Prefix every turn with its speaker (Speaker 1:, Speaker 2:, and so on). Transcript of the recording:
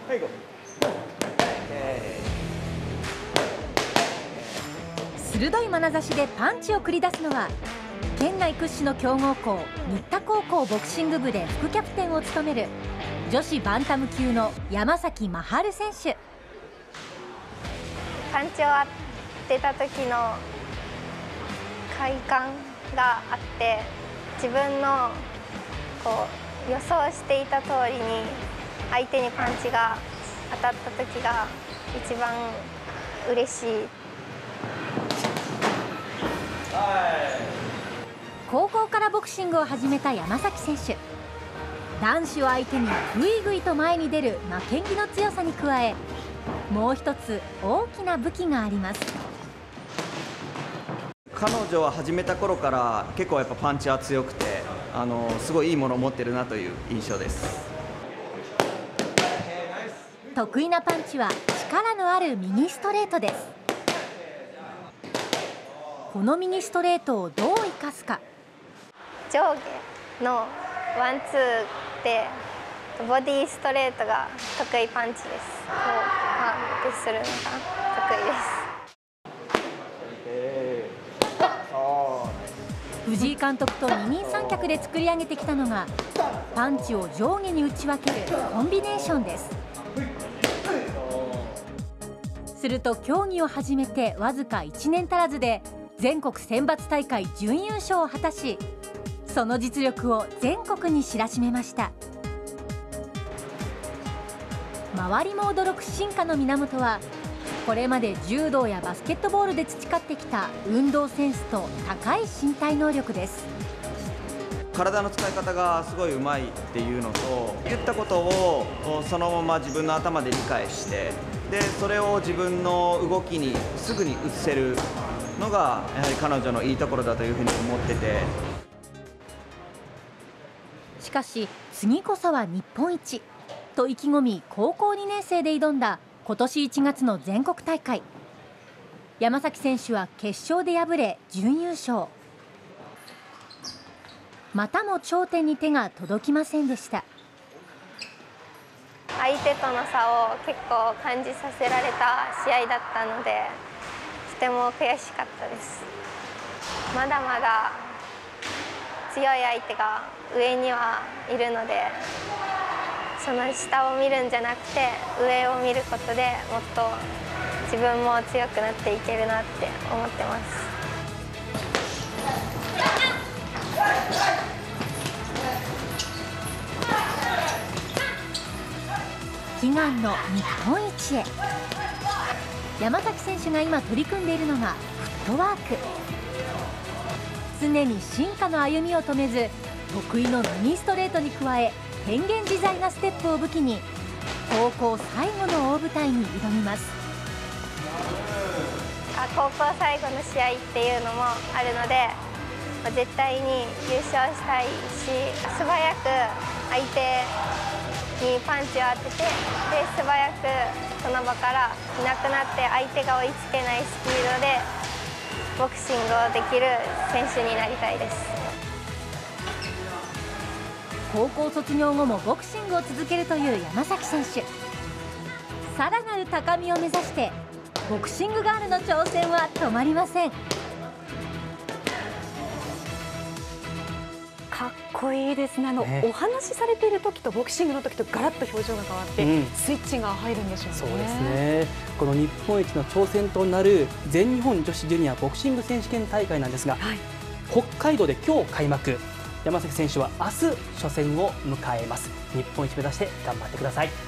Speaker 1: 鋭い眼差しでパンチを繰り出すのは県内屈指の強豪校新田高校ボクシング部で副キャプテンを務める女子バンタム級の山崎まはる選手。
Speaker 2: パンチを当てた時の快感があって、自分の予想していた通りに相手にパンチが当たった時が一番嬉しい。
Speaker 1: 高校からボクシングを始めた山崎選手、男子を相手にぐいぐいと前に出る負けん気の強さに加え、もう一つ大きな武器があります。
Speaker 3: 彼女は始めた頃から結構やっぱパンチは強くて、すごいいいものを持ってるなという印象です。
Speaker 1: 得意なパンチは力のある右ストレートです。この右ストレートをどう生かすか。
Speaker 2: 上下のワンツーでボディストレートが得意パンチです。こうパンってするのが得意です。
Speaker 1: 藤井監督と二人三脚で作り上げてきたのがパンチを上下に打ち分けるコンビネーションです。すると競技を始めてわずか1年足らずで全国選抜大会準優勝を果たし、その実力を全国に知らしめました。周りも驚く進化の源は、これまで柔道やバスケットボールで培ってきた運動センスと高い身体能力です。
Speaker 3: 体の使い方がすごいうまいっていうのと、言ったことをそのまま自分の頭で理解して、でそれを自分の動きにすぐに移せるのがやはり彼女のいいところだというふうに思ってて。
Speaker 1: しかし次こそは日本一と意気込み、高校2年生で挑んだ今年1月の全国大会。山崎選手は決勝で敗れ準優勝。またも頂点に手が届きませんでした。
Speaker 2: 相手との差を結構感じさせられた試合だったので、とても悔しかったです。まだまだ強い相手が上にはいるので、その下を見るんじゃなくて上を見ることでもっと自分も強くなっていけるなって思ってます。
Speaker 1: 悲願の日本一へ。山崎選手が今取り組んでいるのがフットワーク。常に進化の歩みを止めず、得意の右ストレートに加え変幻自在なステップを武器に高校最後の大舞台に挑みます。
Speaker 2: 高校最後の試合っていうのもあるので、絶対に優勝したいし、素早く相手にパンチを当てて、で素早くその場からいなくなって相手が追いつけないスピードでボクシングをできる選手になりたいです。
Speaker 1: 高校卒業後もボクシングを続けるという山崎選手。さらなる高みを目指してボクシングガールの挑戦は止まりません。
Speaker 4: かっこいいですね。お話しされている時とボクシングの時とガラッと表情が変わって、スイッチが入るんでしょうね。
Speaker 5: そうですね。この日本一の挑戦となる全日本女子ジュニアボクシング選手権大会なんですが、北海道で今日開幕。山崎選手は明日初戦を迎えます。日本一目指して頑張ってください。